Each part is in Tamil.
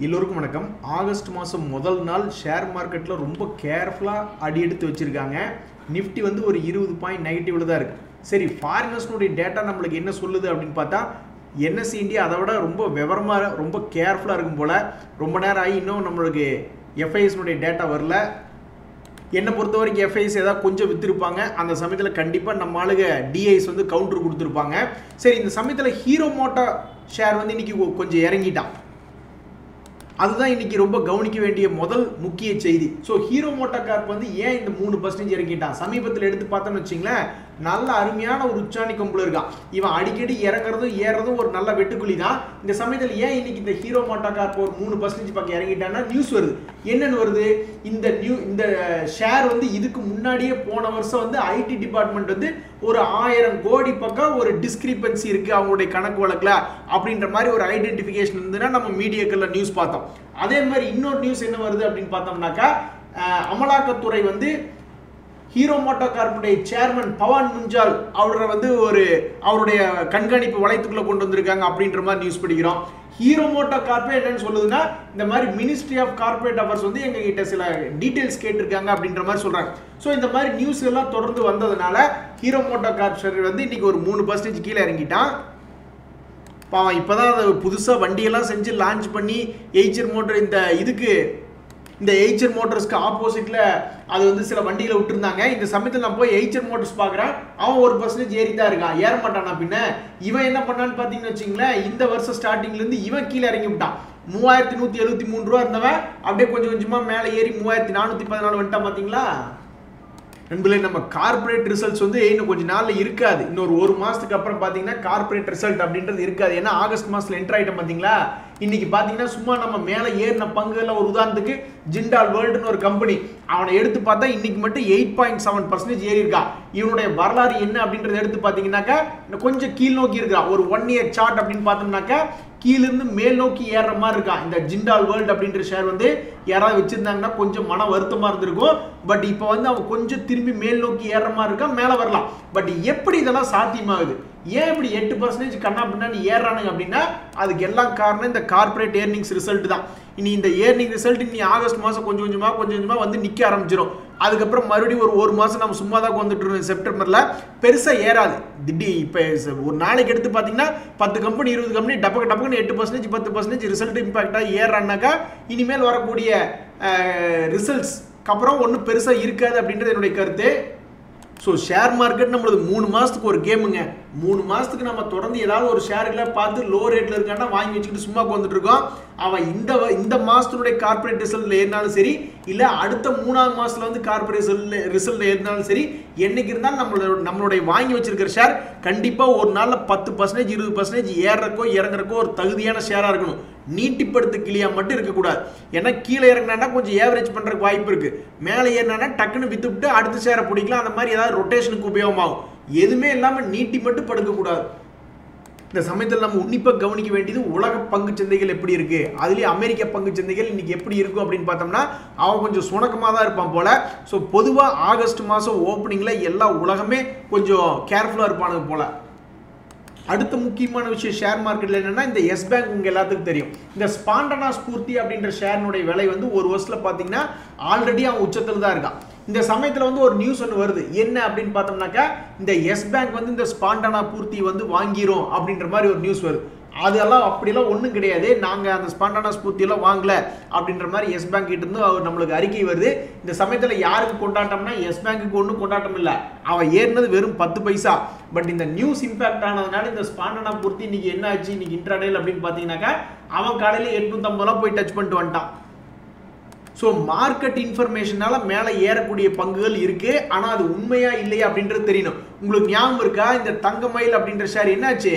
எல்லோருக்கும் வணக்கம். ஆகஸ்ட் மாதம் முதல் நாள் ஷேர் மார்க்கெட்டில் ரொம்ப கேர்ஃபுல்லாக அடி எடுத்து வச்சுருக்காங்க. நிஃப்டி வந்து ஒரு 20 பாயிண்ட் நெகட்டிவில் தான் இருக்குது. சரி, ஃபாரினர்ஸ்னுடைய டேட்டா நம்மளுக்கு என்ன சொல்லுது அப்படின்னு பார்த்தா என்எஸ்சி இந்தியா அதை விட ரொம்ப விவரமாக ரொம்ப கேர்ஃபுல்லாக இருக்கும் போல். ரொம்ப நேரம் ஆகி இன்னும் நம்மளுக்கு எஃப்ஐஎஸ்னுடைய டேட்டா வரல. என்னை பொறுத்த வரைக்கும் எஃப்ஐஎஸ் ஏதாவது கொஞ்சம் விற்றுருப்பாங்க. அந்த சமயத்தில் கண்டிப்பாக நம்ம ஆளுங்க டிஐஸ் வந்து கவுண்டர் கொடுத்துருப்பாங்க. சரி, இந்த சமயத்தில் ஹீரோமோட்டோ ஷேர் வந்து இன்றைக்கி கொஞ்சம் இறங்கிட்டான். அதுதான் இன்னைக்கு ரொம்ப கவனிக்க வேண்டிய முதல் முக்கிய செய்தி. ஸோ ஹீரோமோட்டோ வந்து ஏன் இந்த 3% இறக்கிட்டான்? சமீபத்தில் எடுத்து பார்த்தோம்னு வச்சிங்களேன், நல்ல அருமையான ஒரு உச்சாணி கொம்புல இருக்கான். இவன் அடிக்கடி இறங்குறதும் ஏறதும் ஒரு நல்ல வெட்டுக்குழி தான். இந்த சமயத்தில் ஏன் இன்னைக்கு இந்த ஹீரோமோட்டோ ஒரு 3% பக்கம் இறங்கிட்டான்னா நியூஸ் வருது. என்னன்னு வருது? இந்த ஷேர் வந்து இதுக்கு முன்னாடியே போன வருஷம் வந்து ஐடி டிபார்ட்மெண்ட் வந்து ஒரு 1000 கோடி பக்கம் ஒரு டிஸ்கிரிபன்சி இருக்கு அவங்களுடைய கணக்கு வழக்கில் அப்படின்ற மாதிரி ஒரு ஐடென்டிஃபிகேஷன் இருந்ததுன்னா நம்ம மீடியாக்கள்ல நியூஸ் பார்த்தோம். அதே மாதிரி இன்னொரு நியூஸ் என்ன வருது அப்படின்னு பார்த்தோம்னாக்கா, அமலாக்கத்துறை வந்து ஹீரோமோட்டோ கார்புடைய சேர்மன் பவான் முஞ்சால் அவரை வந்து அவருடைய கண்காணிப்பு வளையத்துக்குள்ள கொண்டு வந்திருக்காங்க அப்படின்ற மாதிரி நியூஸ் படிக்கிறோம். ஹீரோமோட்டோ கார்பரேட் என்னன்னு சொல்லுதுன்னா, இந்த மாதிரி மினிஸ்ட்ரி ஆஃப் கார்பரேட் அஃபேர்ஸ் வந்து எங்க கிட்ட சில டீடைல்ஸ் கேட்டிருக்காங்க அப்படின்ற மாதிரி சொல்றாங்க. ஸோ இந்த மாதிரி நியூஸ் எல்லாம் தொடர்ந்து வந்ததுனால ஹீரோமோட்டோ கார்பரேட் வந்து இன்னைக்கு ஒரு 3% கீழே இறங்கிட்டான். பாவம், இப்போதான் அதை புதுசாக வண்டியெல்லாம் செஞ்சு லான்ச் பண்ணி எய்ச்சர் மோட்டர் இந்த எய்ச்சர் மோட்டர்ஸ்க்கு ஆப்போசிட்டில் அது வந்து சில வண்டியில் விட்டுருந்தாங்க. இந்த சமயத்தில் நான் போய் எய்ச்சர் மோட்டர்ஸ் பார்க்குறேன், அவன் 1% ஏறி தான் இருக்கான். ஏற மாட்டானா பின்ன? இவன் என்ன பண்ணான்னு பார்த்தீங்கன்னு வச்சிங்களேன், இந்த வருஷம் ஸ்டார்டிங்லேருந்து இவன் கீழே இறங்கி விட்டான். 3173 ரூபா இருந்தவன் அப்படியே கொஞ்சம் கொஞ்சமாக மேலே ஏறி 3414 வந்துட்டான். பார்த்தீங்களா நண்பர்களே? நம்ம கார்பரேட் ரிசல்ட்ஸ் வந்து இன்னும் கொஞ்சம் நாளில் இருக்காது. இன்னொரு 1 மாதத்துக்கு அப்புறம் பார்த்தீங்கன்னா கார்பரேட் ரிசல்ட் அப்படின்றது இருக்காது. ஏன்னா ஆகஸ்ட் மாதத்தில் என்டர் ஆகிட்டோம். பார்த்தீங்களா, இன்னைக்கு பார்த்தீங்கன்னா சும்மா நம்ம மேலே ஏறின பங்குகளில் ஒரு உதாரணத்துக்கு ஜிண்டால் வேர்ல்டுன்னு ஒரு கம்பெனி, அவனை எடுத்து பார்த்தா இன்னைக்கு மட்டும் 8.7% ஏறி இருக்கா. இவனுடைய வரலாறு என்ன அப்படின்றத எடுத்து பார்த்தீங்கன்னாக்கா கொஞ்சம் கீழ் நோக்கி இருக்கான். ஒரு 1 இயர் சார்ட் அப்படின்னு பார்த்தோம்னாக்கா கீழிருந்து மேல் நோக்கி ஏறுற மாதிரி இருக்கான். இந்த ஜிண்டால் வேர்ல்டு அப்படின்ற ஷேர் வந்து யாராவது வச்சிருந்தாங்கன்னா கொஞ்சம் மன வருத்தமா இருந்திருக்கும். பட் இப்போ வந்து அவன் கொஞ்சம் திரும்பி மேல் நோக்கி ஏறுற மாதிரி இருக்கான், மேலே வரலாம். பட் எப்படி இதெல்லாம் சாத்தியமாகுது? ஏன் இப்படி 8% கண்ணா பின்னாடி ஏறானுங்க அப்படின்னா அதுக்கு எல்லாம் காரணம் இந்த கார்பரேட் ஏர்னிங்ஸ் ரிசல்ட் தான். இனி இந்த ஏர்னிங் ரிசல்ட் இனி ஆகஸ்ட் மாதம் கொஞ்சம் கொஞ்சமாக வந்து நிற்க ஆரம்பிச்சிடும். அதுக்கப்புறம் மறுபடியும் ஒரு மாதம் நம்ம சும்மா தான் வந்துட்டு இருக்கோம். செப்டம்பரில் பெருசாக ஏறாது. இப்போ ஒரு நாளைக்கு எடுத்து பார்த்தீங்கன்னா 10 கம்பெனி 20 கம்பெனி டப்புன்னு 8% 10% ரிசல்ட் இம்பாக்டாக ஏறானாக்கா இனிமேல் வரக்கூடிய ரிசல்ட்ஸ்க்கு அப்புறம் ஒன்றும் பெருசாக இருக்காது அப்படின்றது என்னுடைய கருத்து. ஸோ ஷேர் மார்க்கெட் நம்மளது 3 மாதத்துக்கு ஒரு கேமுங்க. 3 மாதத்துக்கு நம்ம தொடர்ந்து ஏதாவது ஒரு ஷேர்களை பார்த்து லோ ரேட்டில் இருக்கான்னா வாங்கி வச்சுக்கிட்டு சும்மா வந்துட்டு இருக்கோம். அவன் இந்த மாதத்தினுடைய கார்பரேட் ரிசல்ட்டில் ஏறினாலும் சரி, இல்லை அடுத்த 3ஆவது மாதத்தில் வந்து கார்பரேட் ரிசல்ட் ஏறினாலும் சரி, என்னைக்கு இருந்தாலும் நம்மளுடைய வாங்கி வச்சிருக்கிற ஷேர் கண்டிப்பாக ஒரு நாளில் 10% 20% ஏறக்கோ இறங்குறக்கோ ஒரு தகுதியான ஷேராக இருக்கணும். நீட்டிப்படுத்து கிளியா மட்டும் இருக்கக்கூடாது. ஏன்னா கீழே இறங்கினா கொஞ்சம் ஏவரேஜ் பண்ணுறதுக்கு வாய்ப்பு இருக்குது. மேலே ஏறினா டக்குன்னு வித்துவிட்டு அடுத்த ஷேரை பிடிக்கலாம். அந்த மாதிரி ஏதாவது ரொட்டேஷனுக்கு உபயோகமாகும். எதுவுமே இல்லாமல் நீட்டி மட்டும் படுக்கக்கூடாது. இந்த சமயத்தில் நம்ம உன்னிப்பாக கவனிக்க வேண்டியது உலக பங்கு சந்தைகள் எப்படி இருக்கு, அதுலேயே அமெரிக்க பங்கு சந்தைகள் இன்னைக்கு எப்படி இருக்கும் அப்படின்னு பார்த்தோம்னா அவன் கொஞ்சம் சுணக்கமாக தான் இருப்பான் போல. ஸோ பொதுவாக ஆகஸ்ட் மாதம் ஓப்பனிங்கில் எல்லா உலகமே கொஞ்சம் கேர்ஃபுல்லாக இருப்பானுங்க போல. அடுத்த முக்கியமான விஷயம் ஷேர் மார்க்கெட்டில் என்னன்னா, இந்த எஸ் பேங்க் உங்க எல்லாத்துக்கும் தெரியும். இந்த ஸ்பாண்டனா ஸ்பூர்த்தி அப்படின்ற ஷேர்னுடைய விலை வந்து ஒரு வருஷத்தில் பார்த்தீங்கன்னா ஆல்ரெடி அவன் உச்சத்தில் தான் இருக்கான். இந்த சமயத்தில் வந்து ஒரு நியூஸ் ஒன்று வருது. என்ன அப்படின்னு பார்த்தோம்னாக்கா, இந்த எஸ் பேங்க் வந்து இந்த ஸ்பாண்டனா பூர்த்தி வந்து வாங்கிரும் அப்படின்ற மாதிரி ஒரு நியூஸ் வருது. அதெல்லாம் அப்படியெல்லாம் ஒன்றும் கிடையாது. நாங்கள் அந்த ஸ்பாண்டனா ஸ்பூர்த்தியெல்லாம் வாங்கலை அப்படின்ற மாதிரி எஸ் பேங்க் கிட்ட இருந்து நம்மளுக்கு அறிக்கை வருது. இந்த சமயத்தில் யாருக்கு கொண்டாட்டம்னா எஸ் பேங்க்குக்கு ஒன்றும் கொண்டாட்டம் இல்லை. அவன் ஏறினது வெறும் 10 பைசா. பட் இந்த நியூஸ் இம்பாக்ட் ஆனதுனால இந்த ஸ்பாண்டனா பூர்த்தி இன்னைக்கு என்ன ஆச்சு, இன்னைக்கு இன்ட்ராடேல அப்படின்னு பார்த்தீங்கன்னாக்கா அவன் காலையில் 850 போய் டச் பண்ணிட்டு வந்துட்டான். ஸோ மார்க்கெட் இன்ஃபர்மேஷனால மேலே ஏறக்கூடிய பங்குகள் இருக்கு. ஆனால் அது உண்மையா இல்லையா அப்படின்றது தெரியணும். உங்களுக்கு ஞாபகம் இருக்கா, இந்த தங்கமயில் அப்படின்ற ஷேர் என்னாச்சு?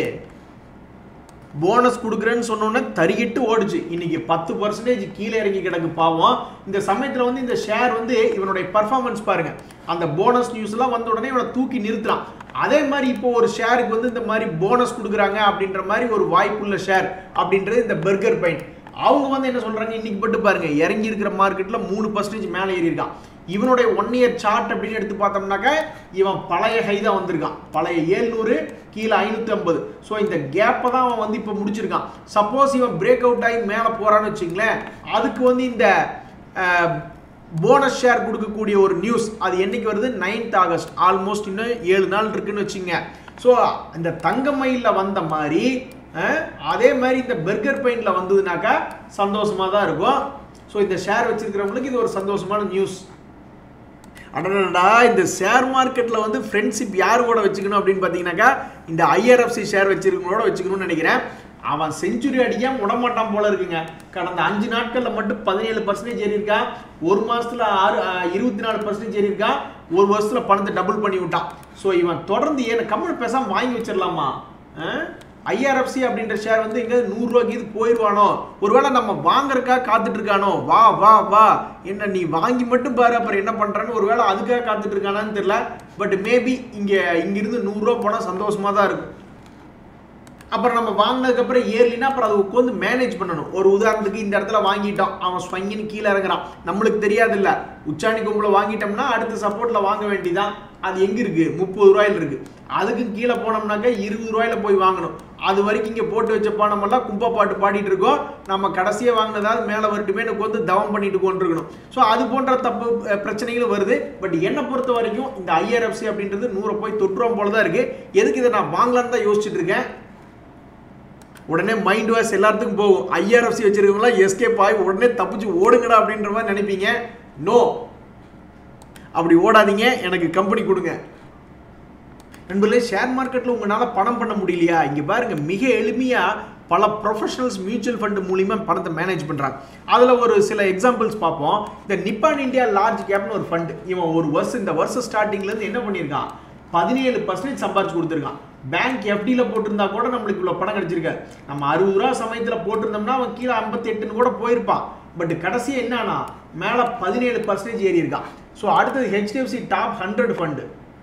போனஸ் கொடுக்குறேன்னு சொன்னோன்னே தறிகிட்டு ஓடுச்சு. இன்னைக்கு 10% கீழே இறங்கி கிடக்கு பாவம். இந்த சமயத்தில் வந்து இந்த ஷேர் வந்து இவனுடைய பர்ஃபார்மன்ஸ் பாருங்க. அந்த போனஸ் நியூஸ் எல்லாம் வந்த உடனே இவனை தூக்கி நிறுத்துறான். அதே மாதிரி இப்போ ஒரு ஷேருக்கு வந்து இந்த மாதிரி போனஸ் கொடுக்குறாங்க அப்படின்ற மாதிரி ஒரு வாய்ப்புள்ள ஷேர் அப்படின்றது இந்த பர்கர் பைன். அவங்க வந்து என்ன சொல்றாங்க, இன்னைக்கு பட்டு பாருங்க இறங்கி இருக்கிற மார்க்கெட்டில் 3% மேலே ஏறி இருக்கான். இவனுடைய 1 இயர் சார்ட் அப்படின்னு எடுத்து பார்த்தோம்னாக்க இவன் பழைய ஹை தான் வந்திருக்கான், பழைய 700 கீழே 550. ஸோ இந்த கேப்பை தான் அவன் வந்து இப்போ முடிச்சிருக்கான். சப்போஸ் இவன் பிரேக் அவுட் ஆகி மேலே போகிறான்னு வச்சுங்களேன், அதுக்கு வந்து இந்த போனஸ் ஷேர் கொடுக்கக்கூடிய ஒரு நியூஸ் அது என்னைக்கு வருது, 9th ஆகஸ்ட், ஆல்மோஸ்ட் இன்னும் 7 நாள் இருக்குன்னு வச்சுங்க. ஸோ இந்த தங்க மயிலில் வந்த மாதிரி அதே மாதிரி இந்த பர்கர் பெயிண்டில் வந்ததுனாக்கா சந்தோஷமாக தான் இருக்கும். ஸோ இந்த ஷேர் வச்சிருக்கிறவங்களுக்கு இது ஒரு சந்தோஷமான நியூஸ். அடடா, இந்த ஷேர் மார்க்கெட்டில் வந்து ஃப்ரெண்ட்ஷிப் யார் கூட வச்சுக்கணும் அப்படின்னு பார்த்தீங்கன்னாக்கா இந்த IRFC ஷேர் வச்சிருக்கவங்களோட வச்சுக்கணும்னு நினைக்கிறேன். அவன் செஞ்சுரி அடிக்காம விடமாட்டான் போல இருக்குங்க. கடந்த 5 நாட்களில் மட்டும் 17% ஏறி இருக்கான், ஒரு மாதத்தில் 24% ஏறி இருக்கான், ஒரு வருஷத்தில் பணத்தை டபுள் பண்ணி விட்டான். ஸோ இவன் தொடர்ந்து ஏன் கம்மல் பேசாமல் வாங்கி வச்சிடலாமா? IRFC அப்படின்ற ஷேர் வந்து எங்கே 100 ரூபாய்க்கு இது போயிடுவானோ, ஒருவேளை நம்ம வாங்குறதுக்காக காத்துட்டு இருக்கானோ, வா வா வா என்ன நீ வாங்கி மட்டும் பாரு அப்புறம் என்ன பண்ணுறான்னு ஒருவேளை அதுக்காக காத்துட்டு இருக்கானான்னு தெரியல. பட் மேபி இங்கிருந்து 100 ரூபா போனால் சந்தோஷமாக தான் இருக்கும். அப்புறம் நம்ம வாங்கினதுக்கப்புறம் ஏர்லினா அப்புறம் அதை உட்காந்து மேனேஜ் பண்ணணும். ஒரு உதாரணத்துக்கு இந்த இடத்துல வாங்கிட்டோம், அவன் ஸ்வங்கின்னு கீழே இறங்குறான், நம்மளுக்கு தெரியாது இல்லை, உச்சாணி கொம்பில் வாங்கிட்டோம்னா அடுத்த சப்போர்ட்டில் வாங்க வேண்டியதான். அது எங்கே இருக்குது, 30 ரூபாயில் இருக்குது. அதுக்கு கீழே போனோம்னாக்கா 20 ரூபாயில் போய் வாங்கணும். அது வரைக்கும் இங்கே போட்டு வச்ச பணமெல்லாம் கும்பா பாட்டு பாடிட்டு இருக்கோம். நம்ம கடைசியாக வாங்கினதாவது மேலே வரட்டுமே வந்து தவம் பண்ணிட்டு கொண்டிருக்கணும். ஸோ அது போன்ற தப்பு பிரச்சனைகளும் வருது. பட் என்னை பொறுத்த வரைக்கும் இந்த IRFC அப்படின்றது 100 போய் தொற்றுவோம் போல தான் இருக்குது. எதுக்கு இதை நான் வாங்கலான்னு தான் யோசிச்சுட்டு இருக்கேன். உடனே மைண்ட் வாஷ் எல்லாத்துக்கும் போகும். IRFC வச்சிருக்கவங்களாம் எஸ்கேப் ஆகி உடனே தப்பிச்சு ஓடுங்கடா அப்படின்ற மாதிரி நினைப்பீங்க. நோ, அப்படி ஓடாதீங்க, எனக்கு கம்பெனி கொடுங்க. நண்பர்களே, ஷேர் மார்க்கெட்டில் உங்களால் பணம் பண்ண முடியலையா? இங்கே பாருங்கள், மிக எளிமையாக பல ப்ரொஃபஷனல்ஸ் மியூச்சுவல் ஃபண்டு மூலிமா பணத்தை மேனேஜ் பண்ணுறாங்க. அதில் ஒரு சில எக்ஸாம்பிள்ஸ் பார்ப்போம். இந்த நிப்பான் இந்தியா லார்ஜ் கேப்னு ஒரு ஃபண்டு, இவன் ஒரு வருஷம் இந்த வருஷம் ஸ்டார்டிங்லேருந்து என்ன பண்ணியிருக்கான், 17% சம்பாரிச்சு கொடுத்துருக்கான். பேங்க் FDயில் போட்டிருந்தா கூட நம்மளுக்கு இவ்வளோ பணம் கிடைச்சிருக்காரு. நம்ம 60 ரூபா சமயத்தில் போட்டிருந்தோம்னா அவன் கீழே 58 கூட போயிருப்பான். பட் கடைசியாக என்னன்னா மேலே 17% ஏறி இருக்கான். ஸோ அடுத்தது HDFC டாப் 100 ஃபண்டு,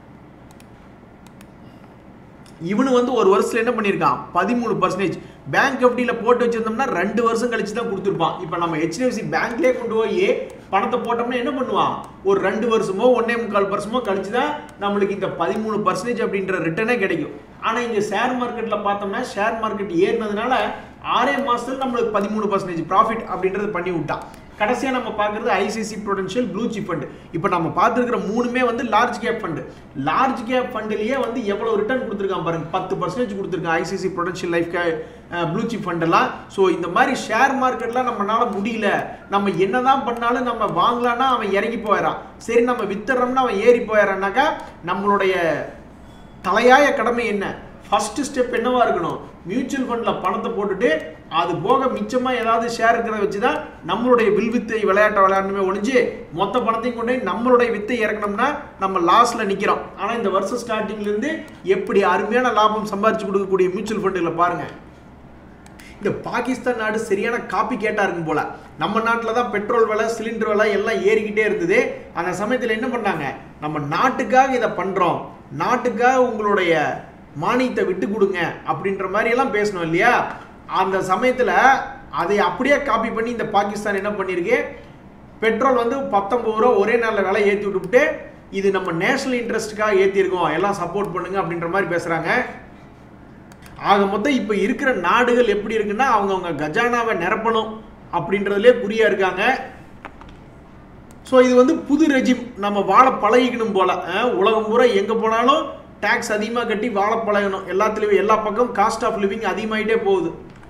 இவனு வந்து ஒரு வருஷத்துல என்ன பண்ணியிருக்கான், 13%. பேங்க் FDயில் போட்டு வச்சிருந்தோம்னா 2 வருஷம் கழிச்சு தான் கொடுத்துருப்பான். இப்போ நம்ம HDFC பேங்க்லேயே கொண்டு போய் பணத்தை போட்டோம்னா என்ன பண்ணுவான், ஒரு 2 வருஷமோ 1.25 வருஷமோ கழிச்சு தான் நம்மளுக்கு இந்த 13% அப்படின்ற ரிட்டர்னே கிடைக்கும். ஆனால் இங்கே ஷேர் மார்க்கெட்டில் பார்த்தோம்னா ஷேர் மார்க்கெட் ஏறினதுனால 6 மாதத்தில் நம்மளுக்கு 13% ப்ராஃபிட் அப்படின்றது பண்ணி விட்டான். கடைசியாக நம்ம பார்க்குறது ICICI Prudential blue chip fund. இப்போ நம்ம பார்த்துருக்கிற 3மே வந்து large cap fund. Large cap ஃபண்டுலேயே வந்து எவ்வளோ ரிட்டர்ன் கொடுத்துருக்கான் பாருங்க, 10% கொடுத்துருக்கான் ICICI Prudential life blue chip ஃபண்டெல்லாம். ஸோ இந்த மாதிரி ஷேர் மார்க்கெட்டில் நம்மளால முடியல, நம்ம என்னதான் பண்ணாலும் நம்ம வாங்கலான்னா அவன் இறங்கி போயிடறான், சரி நம்ம வித்துறோம்னா அவன் ஏறி போயிடறான்னாக்கா நம்மளுடைய தலையாய கடமை என்ன, ஃபர்ஸ்ட் ஸ்டெப் என்னவா இருக்கணும், மியூச்சுவல் ஃபண்டில் பணத்தை போட்டுட்டு அது போக மிச்சமாக ஏதாவது ஷேர் இருக்கிறத வச்சு தான் நம்மளுடைய வில்வித்தை விளையாட்டை விளையாடணுமே ஒழிஞ்சு மொத்த பணத்தையும் கொண்டு நம்மளுடைய வித்தை இறக்கணும்னா நம்ம லாஸில் நிற்கிறோம். ஆனால் இந்த வருஷம் ஸ்டார்டிங்லேருந்து எப்படி அருமையான லாபம் சம்பாதிச்சு கொடுக்கக்கூடிய மியூச்சுவல் ஃபண்டுகளை பாருங்கள். இந்த பாகிஸ்தான் நாடு சரியான காப்பி கேட்டாக இருக்கும் போல. நம்ம நாட்டில் தான் பெட்ரோல் விலை, சிலிண்டர் விலை எல்லாம் ஏறிக்கிட்டே இருந்தது. அந்த சமயத்தில் என்ன பண்ணாங்க, நம்ம நாட்டுக்காக இதை பண்ணுறோம், நாட்டுக்காக உங்களுடைய மானியத்தை விட்டு கொடுங்க அப்படின்ற மாதிரி எல்லாம் பேசணும் இல்லையா. அந்த சமயத்தில் அதை அப்படியே காப்பி பண்ணி இந்த பாகிஸ்தான் என்ன பண்ணியிருக்கு, பெட்ரோல் வந்து 19 ரூபா ஒரே நாளில் விலை ஏற்றி விட்டுவிட்டு இது நம்ம நேஷனல் இன்ட்ரெஸ்ட்டுக்காக ஏற்றிருக்கோம், எல்லாம் சப்போர்ட் பண்ணுங்க அப்படின்ற மாதிரி பேசுகிறாங்க. ஆக மொத்தம் இப்போ இருக்கிற நாடுகள் எப்படி இருக்குன்னா அவங்க கஜானாவை நிரப்பணும் அப்படின்றதுலே குறியா இருக்காங்க. ஸோ இது வந்து புது ரெஜிம், நம்ம வாழ பழகிக்கணும் போல. உலகம் பூரா எங்கே போனாலும் டேக்ஸ் அதிகமாக கட்டி வாழ பழகணும். எல்லாத்துலேயும் எல்லா பக்கம் காஸ்ட் ஆஃப் லிவிங் அதிகமாகிட்டே போகுது.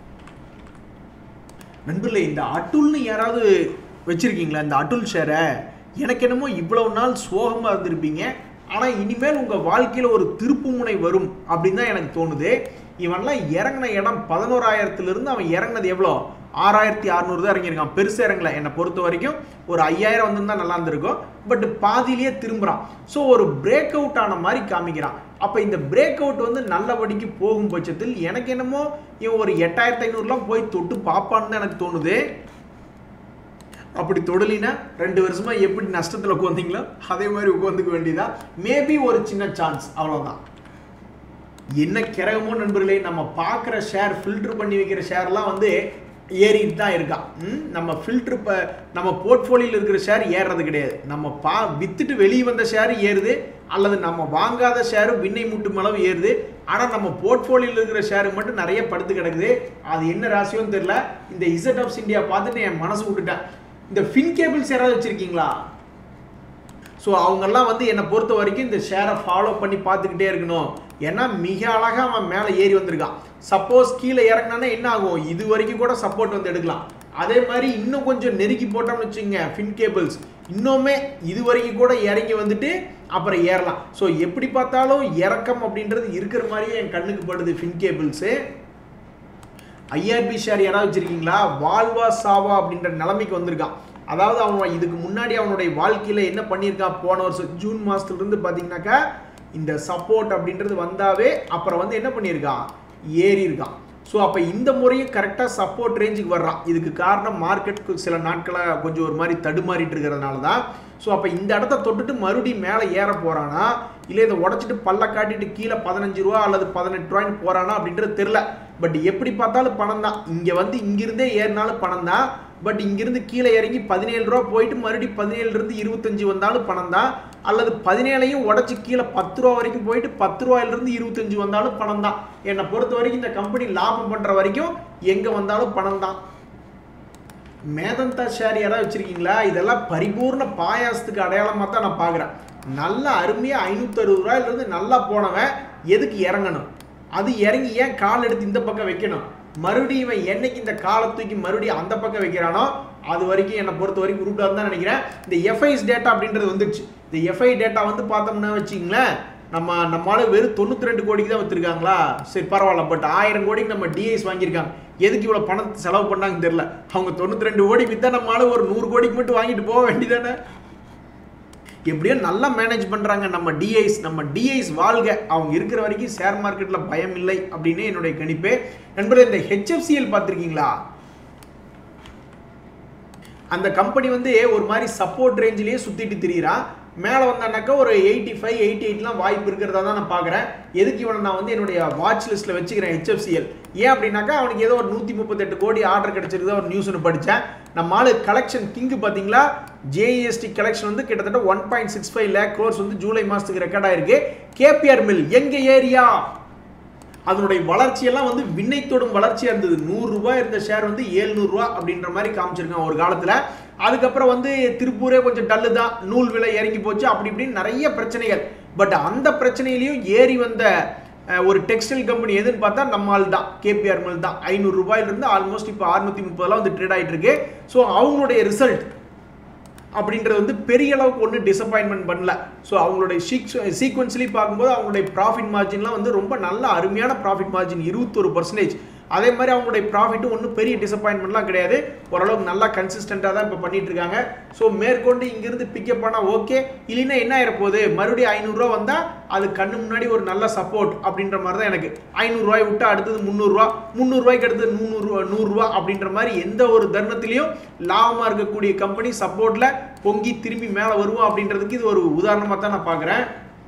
நண்பர்களே, இந்த அட்டுல்னு யாராவது வச்சுருக்கீங்களா? இந்த அட்டுல் ஷேரை எனக்கு என்னமோ இவ்வளவு நாள் சோகமாக இருந்திருப்பீங்க, ஆனால் இனிமேல் உங்கள் வாழ்க்கையில் ஒரு திருப்பு முனை வரும் அப்படின்னு தான் எனக்கு தோணுது. இவன்லாம் இறங்கின இடம் 11,000 அவன் இறங்கினது எவ்வளோ, 6,600 தான் இறங்கியிருக்கான். பெருசாக இறங்கல. என்னை பொறுத்த வரைக்கும் ஒரு 5,000 வந்துருந்தா நல்லா இருந்திருக்கும். பட் பாதியிலேயே திரும்புகிறான். ஸோ ஒரு பிரேக் அவுட் ஆன மாதிரி காமிக்கிறான். அப்போ இந்த பிரேக் அவுட் வந்து நல்லபடிக்கு போகும் பட்சத்தில் எனக்கு என்னமோ இவன் ஒரு 8,500 போய் தொட்டு பார்ப்பான்னு தான் எனக்கு தோணுது. அப்படி தொடலினா 2 வருஷமா எப்படி நஷ்டத்தில் உட்காந்தீங்களோ அதே மாதிரி உட்காந்துக்க வேண்டியதா. மேபி ஒரு சின்ன சான்ஸ், அவ்வளோதான். என்ன கிரகமோ நண்பர்களே, நம்ம பார்க்குற ஷேர், ஃபில்டர் பண்ணி வைக்கிற ஷேர்லாம் வந்து ஏறிட்டு தான் இருக்கான். நம்ம ஃபில்டர் நம்ம போர்ட்ஃபோலியோவில் இருக்கிற ஷேர் ஏறுறது கிடையாது. நம்ம வித்துட்டு வெளியே வந்த ஷேர் ஏறுது, அல்லது நம்ம வாங்காத ஷேரு விண்ணை முட்டும் அளவு ஏறுது. ஆனால் நம்ம போர்ட்ஃபோலியோவில் இருக்கிற ஷேரு மட்டும் நிறைய படுத்து கிடக்குது. அது என்ன ராசியோன்னு தெரியல. இந்த இசட்ஆப்ஸ் இந்தியா பார்த்துட்டு என் மனசு விட்டுட்டேன். இந்த ஃபின் கேபிள்ஸ் யாராவது வச்சுருக்கீங்களா? ஸோ அவங்கெல்லாம் வந்து என்னை பொறுத்த வரைக்கும் இந்த ஷேரை ஃபாலோ பண்ணி பார்த்துக்கிட்டே இருக்கணும். ஏன்னா மிக அழகாக அவன் மேலே ஏறி வந்திருக்கான். சப்போஸ் கீழே இறங்கினானா என்ன ஆகும்? இது வரைக்கும் கூட சப்போர்ட் வந்து எடுக்கலாம். அதே மாதிரி இன்னும் கொஞ்சம் நெருக்கி போட்டோம்னு வச்சுங்க ஃபின் கேபிள்ஸ் இன்னுமே இது வரைக்கும் கூட இறங்கி வந்துட்டு அப்புறம் ஏறலாம். ஸோ எப்படி பார்த்தாலும் இறக்கம் அப்படின்றது இருக்கிற மாதிரியே என் கண்ணுக்கு படுது ஃபின் கேபிள்ஸு. ஐஆர்பி ஷேர் யாராவது வச்சுருக்கீங்களா? வாழ்வா சாவா அப்படின்ற நிலைமைக்கு வந்திருக்கான். அதாவது அவன் இதுக்கு முன்னாடி அவனுடைய வாழ்க்கையில் என்ன பண்ணியிருக்கான், போன வருஷம் ஜூன் மாதத்துலேருந்து பார்த்தீங்கன்னாக்கா இந்த சப்போர்ட் அப்படின்றது வந்தாவே அப்புறம் வந்து என்ன பண்ணியிருக்கான், ஏறி இருக்கான். ஸோ அப்போ இந்த முறையும் கரெக்டாக சப்போர்ட் ரேஞ்சுக்கு வர்றான். இதுக்கு காரணம் மார்க்கெட்டுக்கு சில நாட்களாக கொஞ்சம் ஒரு மாதிரி தடுமாறிட்டு இருக்கிறதுனால தான். ஸோ அப்போ இந்த இடத்த தொட்டுட்டு மறுபடியும் மேலே ஏற போகிறானா, இல்லை இதை உடச்சிட்டு பல்ல காட்டிட்டு கீழே 15 ரூபா அல்லது 18 ரூபாய்ன்னு போகிறானா அப்படின்றது தெரில. பட் எப்படி பார்த்தாலும் பணம் தான். இங்கே வந்து இங்கிருந்தே ஏறினாலும் பணம் தான். பட் இங்கிருந்து கீழே இறங்கி 17 ரூபா போயிட்டு மறுபடியும் 17லேருந்து 25 வந்தாலும் பணம் தான். அல்லது 17ஐயும் உடச்சி கீழே 10 ரூபா வரைக்கும் போயிட்டு 10 ரூபாயிலிருந்து 25 வந்தாலும் பணம் தான். என்னை பொறுத்த வரைக்கும் இந்த கம்பெனி லாபம் பண்ணுற வரைக்கும் எங்கே வந்தாலும் பணம் தான். மேதந்தா ஷேர் யாராவது வச்சுருக்கீங்களா? இதெல்லாம் பரிபூர்ண பாயாசத்துக்கு அடையாளமாக தான் நான் பார்க்குறேன். நல்லா அருமையாக 560 ரூபாயிலிருந்து நல்லா போனவன் எதுக்கு இறங்கணும்? அது இறங்கி ஏன் கால் எடுத்து இந்த பக்கம் வைக்கணும்? மறுபடியும் இவன் என்னைக்கு இந்த காலை தூக்கி மறுபடியும் அந்த பக்கம் வைக்கிறானோ அது வரைக்கும் என்னை பொறுத்த வரைக்கும் உருட்டாக தான் நினைக்கிறேன். இந்த எஃப்ஐஸ் டேட்டா அப்படின்றது வந்துடுச்சு. இந்த எஃப்ஐ டேட்டா வந்து பார்த்தோம்னா வச்சிங்களேன், நம்மளால வெறும் 92 கோடிக்கு தான் விற்றுருக்காங்களா? சரி பரவாயில்ல. பட் 1000 கோடிக்கு நம்ம டிஐஸ் வாங்கியிருக்காங்க. எதுக்கு இவ்வளோ பணத்தை செலவு பண்ணாங்கன்னு தெரியல. அவங்க 92 கோடி விற்றா நம்மளால ஒரு 100 கோடிக்கு மட்டும் வாங்கிட்டு போக வேண்டியதானே. எப்படியோ நல்லா மேனேஜ் பண்ணுறாங்க நம்ம டிஐஸ் வாழ்க. அவங்க இருக்கிற வரைக்கும் ஷேர் மார்க்கெட்டில் பயம் இல்லை அப்படின்னு என்னுடைய கணிப்பு. நண்பர்களே, இந்த ஹெச்எஃப்சிஎல் பார்த்துருக்கீங்களா? அந்த கம்பெனி வந்து ஒரு மாதிரி சப்போர்ட் ரேஞ்சிலேயே சுற்றிட்டு திரியிறான். மேலே வந்தானாக்கா ஒரு 85, 88லாம் வாய்ப்பு இருக்கிறதா தான் நான் பார்க்குறேன். எதுக்கு இவனை நான் வந்து என்னுடைய வாட்ச் லிஸ்ட்டில் வச்சுக்கிறேன் ஹெச்எஃப்சிஎல். ஏன் அப்படின்னாக்கா அவனுக்கு ஏதோ ஒரு 138 கோடி ஆர்டர் கிடைச்சிருக்குதா ஒரு நியூஸ் ஒன்று படித்தேன். நம்ம ஆளு கலெக்ஷன் கிங்கு பார்த்தீங்களா? ஜேஇஎஸ்டி கலெக்ஷன் வந்து கிட்டத்தட்ட 1.65 lakh crores வந்து ஜூலை மாதத்துக்கு ரெக்கார்ட் ஆயிருக்கு. கேபிஆர் மில் எங்க ஏரியா, அதனுடைய வளர்ச்சியெல்லாம் வந்து விண்ணை தொடும் வளர்ச்சியாக இருந்தது. 100 ரூபாய் இருந்த ஷேர் வந்து 700 ரூபா அப்படின்ற மாதிரி காமிச்சிருக்கான் ஒரு காலத்தில். அதுக்கப்புறம் வந்து திருப்பூரே கொஞ்சம் டல்லு தான், நூல் விலை இறங்கி போச்சு, அப்படி இப்படின்னு நிறைய பிரச்சனைகள். பட் அந்த பிரச்சனையிலையும் ஏறி வந்த ஒரு டெக்ஸ்டைல் கம்பெனி எதுன்னு பார்த்தா நம்ம ஆள் தான், கேபிஆர் மில் தான். 500 ரூபாயிலிருந்து ஆல்மோஸ்ட் இப்போ 630 வந்து ட்ரேட் ஆகிட்டு இருக்கு. ஸோ அவங்களுடைய ரிசல்ட் அப்படின்றது வந்து பெரிய அளவுக்கு ஒன்றும் டிசப்பாயின்மெண்ட் பண்ணல. ஸோ அவங்களுடைய சீக்வன்ஸ்லி பார்க்கும்போது அவங்களுடைய ப்ராஃபிட் மார்ஜின்லாம் வந்து ரொம்ப நல்ல அருமையான ப்ராஃபிட் மார்ஜின் 21%. அதே மாதிரி அவங்களுடைய ப்ராஃபிட்டும் ஒன்றும் பெரிய டிசப்பாயின்மெண்ட்லாம் கிடையாது. ஓரளவுக்கு நல்லா கன்சிஸ்டண்ட்டாக தான் இப்போ பண்ணிட்டு இருக்காங்க. ஸோ மேற்கொண்டு இங்கிருந்து பிக்கப் பண்ணால் ஓகே, இல்லைன்னா என்ன ஆயிரப்போகுது, மறுபடியும் 500 ரூபா வந்தால் அது கண்ணு முன்னாடி ஒரு நல்ல சப்போர்ட் அப்படின்ற மாதிரி தான் எனக்கு. 500 ரூபாய் விட்டா அடுத்தது 300 ரூபா, 300 ரூபாய்க்கு அடுத்தது 100 ரூபா அப்படின்ற மாதிரி எந்த ஒரு தருணத்திலையும் லாபமாக இருக்கக்கூடிய கம்பெனி சப்போர்ட்டில் பொங்கி திரும்பி மேலே வருவோம் அப்படின்றதுக்கு இது ஒரு உதாரணமாக தான் நான் பார்க்குறேன்.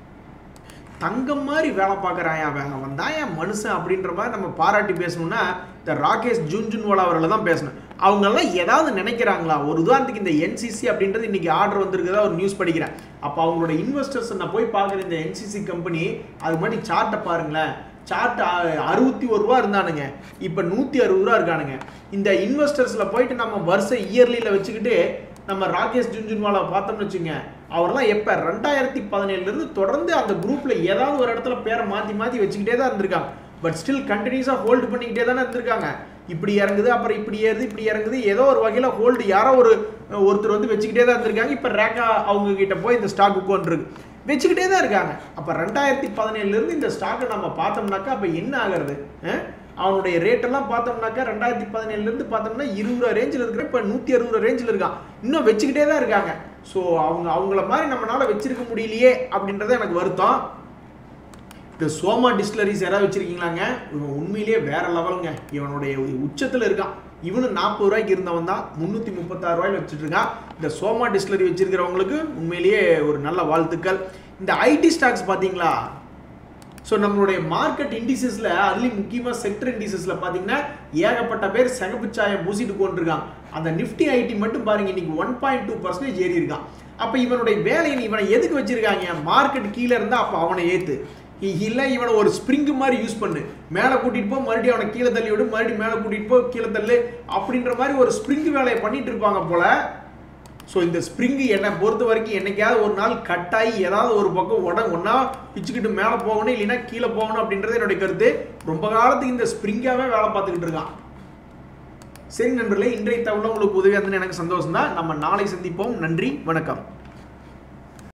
தங்கம் மாதிரி வேலை பார்க்குறாயா அவன் தான் என் மனுஷன் அப்படின்ற மாதிரி நம்ம பாராட்டி பேசணும்னா இந்த ராகேஷ் ஜுன்ஜுன்வாலா அவர்களை தான் பேசணும். அவங்கெல்லாம் ஏதாவது நினைக்கிறாங்களா? ஒரு உதாரணத்துக்கு இந்த என்சிசி அப்படின்றது இன்னைக்கு ஆர்டர் வந்திருக்கிறதா ஒரு நியூஸ் படிக்கிறேன். அப்போ அவங்களோட இன்வெஸ்டர்ஸ் நான் போய் பார்க்குறேன். இந்த என்சிசி கம்பெனி அது மாதிரி சார்ட்டை பாருங்களேன். சார்ட் 61 ரூபா இருந்தானுங்க, இப்போ 160 ரூபா இருக்கானுங்க. இந்த இன்வெஸ்டர்ஸில் போயிட்டு நம்ம வருஷம் இயர்லியில் வச்சுக்கிட்டு நம்ம ராகேஷ் ஜுன்ஜுன்வாலா பார்த்தோம்னு வச்சுங்க, அவரெல்லாம் எப்போ 2017 தொடர்ந்து அந்த குரூப்பில் ஏதாவது ஒரு இடத்துல பேரை மாற்றி வச்சுக்கிட்டே தான் இருந்திருக்காங்க. பட் ஸ்டில் கண்டினியூஸாக ஹோல்டு பண்ணிக்கிட்டே தானே இருந்திருக்காங்க. இப்படி இறங்குது, அப்புறம் இப்படி ஏறுது, இப்படி இறங்குது, ஏதோ ஒரு வகையில் ஹோல்டு யாரோ ஒருத்தர் வந்து வச்சுக்கிட்டே தான் இருந்திருக்காங்க. இப்போ ரேக்கா அவங்க கிட்ட போய் இந்த ஸ்டாக் உட்காந்துருக்கு வச்சுக்கிட்டே தான் இருக்காங்க. அப்போ 2017 இந்த ஸ்டாக்கை நம்ம பார்த்தோம்னாக்கா அப்போ என்ன ஆகிறது? அவனுடைய ரேட்டெல்லாம் பார்த்தோம்னாக்கா 2017 பார்த்தோம்னா 20 ரூபா ரேஞ்சில் இருக்கிற இப்போ 160 ரூபா ரேஞ்சில் இருக்கான். இன்னும் வச்சுக்கிட்டே தான் இருக்காங்க. ஸோ அவங்கள மாதிரி நம்மளால வச்சிருக்க முடியலையே அப்படின்றத எனக்கு வருத்தம். இந்த சோமா டிஸ்டிலரிஸ் யாராவது வச்சிருக்கீங்களாங்க? இவன் உண்மையிலேயே வேற லெவலுங்க. இவனுடைய உச்சத்தில் இருக்கான். இவனு 40 ரூபாய்க்கு இருந்தவன் தான் 336 ரூபாயில் வச்சுட்டு இருக்கான். இந்த சோமா டிஸ்டிலரி வச்சிருக்கிறவங்களுக்கு உண்மையிலேயே ஒரு நல்ல வாழ்த்துக்கள். இந்த ஐடி ஸ்டாக்ஸ் பார்த்தீங்களா? ஸோ நம்மளுடைய மார்க்கெட் இண்டிசஸ்ல அதுலேயும் முக்கியமாக செக்டர் இண்டிசஸ்ல பார்த்தீங்கன்னா ஏகப்பட்ட பேர் சிகப்பு சாயம் பூசிட்டு கொண்டிருக்காங்க. அந்த நிஃப்டி ஐடி மட்டும் பாருங்க இன்னைக்கு 1.2% ஏறி இருக்கான். அப்போ இவனுடைய வேலையை இவனை எதுக்கு வச்சிருக்காங்க? மார்க்கெட் கீழே இருந்தால் அப்போ அவனை ஏற்று, இல்லை இவனை ஒரு ஸ்ப்ரிங் மாதிரி யூஸ் பண்ணு, மேலே கூட்டிட்டு போ, மறுபடியும் அவனை கீழே தள்ளி விடு, மறுபடியும் மேலே கூட்டிட்டு போ, கீழே தள்ளு, அப்படின்ற மாதிரி ஒரு ஸ்ப்ரிங் வேலையை பண்ணிட்டு இருப்பாங்க போல. ஸோ இந்த ஸ்ப்ரிங் என்னை பொறுத்த வரைக்கும் என்னைக்காவது ஒரு நாள் கட்டாயி ஏதாவது ஒரு பக்கம் ஒன்றா பிச்சுக்கிட்டு மேலே போகணும், இல்லைன்னா கீழே போகணும் அப்படின்றது என்னுடைய கருத்து. ரொம்ப காலத்துக்கு இந்த ஸ்ப்ரிங்காகவே வேலை பார்த்துக்கிட்டு இருக்கான். சரி நண்பர்களே, இன்றைய தகவல் உங்களுக்கு உதவியாக இருந்ததுன்னு எனக்கு சந்தோஷம் தான். நம்ம நாளை சந்திப்போம். நன்றி, வணக்கம்.